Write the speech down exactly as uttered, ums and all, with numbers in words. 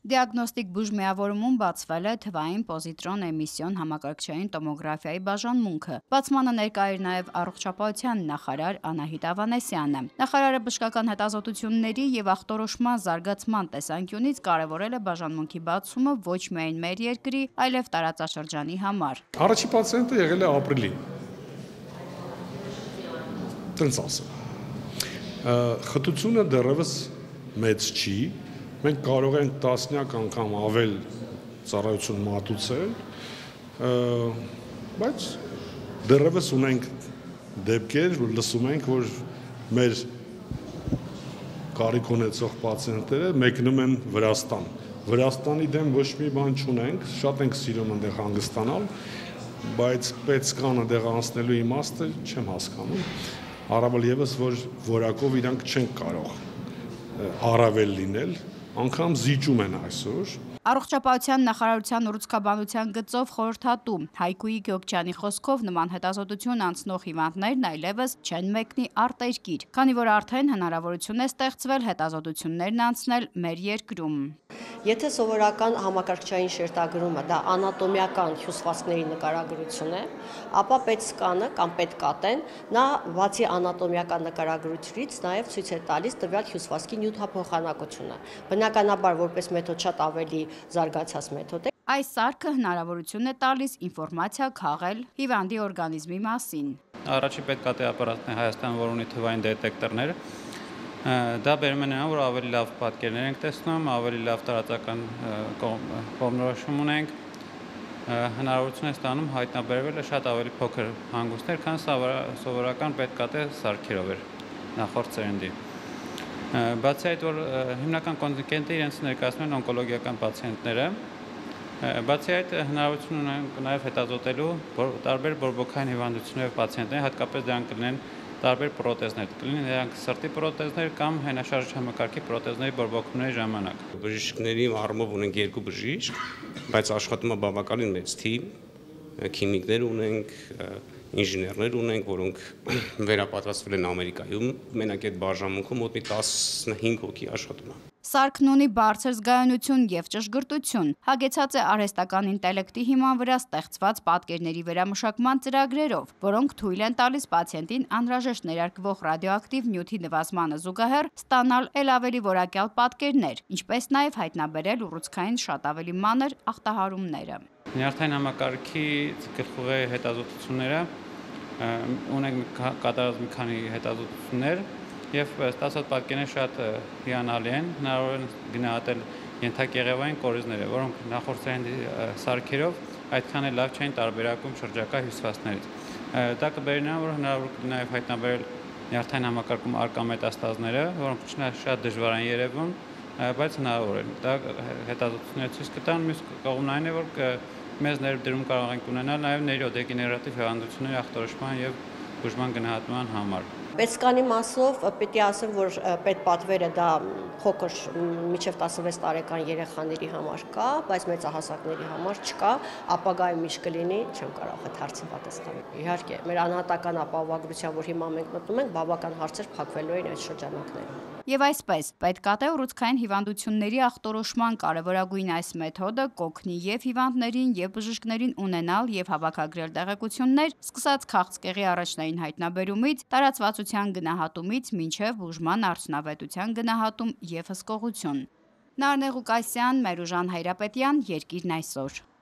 Դիագնոստիկ բուժմիավորումում բացվել է թվային պոզիտրոն էմիսիոն համակարգչային տոմոգրաֆիայի բաժանմունքը։ Բացմանը ներկա էր նաև առողջապահության նախարար Անահիտ Ավանեսյանը։ Նախարարը բժշկական հետազոտությունների եւ ախտորոշման զարգացման տեսանկյունից կարևորել է բաժանմունքի բացումը ոչ միայն մեր երկրի, այլև տարածաշրջանի համար։ Առաջի պացիենտը եղել է ապրիլի։ Տենց ասեմ։ Խտությունը դեռևս մեծ չի։ Մենք կարող ենք տասնյակ անգամ ավել ծառայություն մատուցել, բայց դեռևս ունենք դեպքեր, որ լսում ենք, որ մեր կարիք ունեցող պացիենտները մեկնում են Վրաստան։ Վրաստանի դեմ ոչ մի բան չունենք, շատ ենք սիրում այնտեղ հանգստանալ, բայց պետսկանը դեղ անցնելու իմաստը չեմ հասկանում։ Առավել ևս, որ որակով իրանք չեն կարող առավել լինել, անգամ զիջում են այսօր։ Առողջապահության նախարարության ուռուցքաբանության գծով խորհրդատու Հայկուի Գյոքչյանի խոսքով նման հետազոտություն անցնող հիվանդներն այլևս չեն մեկնի արտերկիր, քանի որ արդեն հնարավորություն է ստեղծվել հետազոտություններն անցնել մեր երկրում։ Եթե սովորական համակարգչային շերտագրումը դա անատոմիական հյուսվածքների նկարագրություն է, ապա պետսկանը կամ պետկատեն նա բացի անատոմիական նկարագրությունից նաև ցույց է տալիս տվյալ հյուսվածքի նյութափոխանակությունը։ Բնականաբար որպես մեթոդ շատ ավելի զարգացած մեթոդ է։ Այս սարքը հնարավորություն է տալիս ինֆորմացիա քաղել հիվանդի օրգանիզմի մասին։ Առաջի պետկատե ապարատն է Հայաստանում, որ ունի թվային դետեկտորներ։ Դա բերում է նրան, որ ավելի լավ պատկերներ ենք տեսնում, ավելի լավ տարածական կողմնորոշում ունենք, հնարավորություն է ստանում հայտնաբերվել շատ ավելի փոքր հանգույցներ, քան սովորական պետկատե սարքերով էր նախորդ սերնդի։ Բացի այդ, որ հիմնական կոնտինգենտը իրենց ներկայացնում են օնկոլոգիական պացիենտները, բացի այդ հնարավորություն ունենք նաև հետազոտելու տարբեր բորբոքային հիվանդություններով պացիենտներ, հատկապես դրանք կլինեն տարբեր պրոթեզներ, կլինեն նրանք սրտի պրոթեզներ կամ հենաշարժ համակարգի պրոթեզների բորբոքումների ժամանակ։ Բժիշկների առումով ունենք երկու բժիշկ, բայց աշխատում է բավականին մեծ թիմ, քիմիկներ ունենք, ինժեներներ ունենք, որոնք վերապատրաստվել են Ամերիկայում, մենակ այդ բաժանմունքում մոտ մի տասնհինգ հոգի աշխատում է։ Սարքն ունի բարձր զգայունություն եւ ճշգրտություն, հագեցած է արհեստական ինտելեկտի հիման վրա ստեղծված պատկերների վերամշակման ծրագրերով, որոնք թույլ են տալիս պացիենտին անհրաժեշտ ներարկվող ռադիոակտիվ նյութի նվազմանը զուգահեռ ստանալ ել ավելի որակյալ պատկերներ, ինչպես նաեւ հայտնաբերել ուռուցքային շատ ավելի մանր ախտահարումները։ Նյարդային համակարգի գլխուղի հետազոտությունները ունենք կատարած մի քանի հետազոտություններ եւ ստացած պատկերները շատ հիանալի են, հնարավոր է գնահատել ենթակեղևային կորիզները, որոնք նախորդ սերնդի սարքերով այդքան էլ լավ չէին տարբերակում շրջակա հյուսվածքներից։ Դա կբերի նրան, որ հնարավոր է նաեւ հայտնաբերել նյարդային համակարգում արկա մետաստազները, որոնք շատ դժվար են երևում, բայց հնարավոր են։ Դա հետազոտությունները ցույց կտան, մյուս կողմն այն է, որ մեծ ներդրում կարող ենք ունենալ նաեւ նեյրոդեգեներատիվ հիվանդությունների ախտորոշման եւ բուժման գնահատման համար։ Պետսկանի մասով պետք է ասեմ, որ պետպատվերը դա փոքր մինչև տասնվեց տարեկան երեխաների համար կա, բայց մեծահասակների համար չկա, ապագայում ինչ կլինի, չեմ կարող այդ հարցին պատասխանել։ Իհարկե, մեր անհատական ապահովագրության, որ հիմա մենք մտնում ենք, բավական հարցեր փակվելու են այդ շրջանակներում։ Եվ այսպես, պետքատե ուռուցքային հիվանդությունների ախտորոշման կարևորագույն այս մեթոդը կօգնի եւ հիվանդներին եւ բժիշկներին ունենալ եւ հավաքագրել տեղեկություններ, սկսած քաղցկեղի առաջնային հայտնաբերումից, տարածվածության գնահատումից մինչեւ բուժման արդյունավետության գնահատում եւ հսկողություն։ Նարնե Ղուկասյան, Մերուժան Հայրապետյան, Երկիրն այսօր։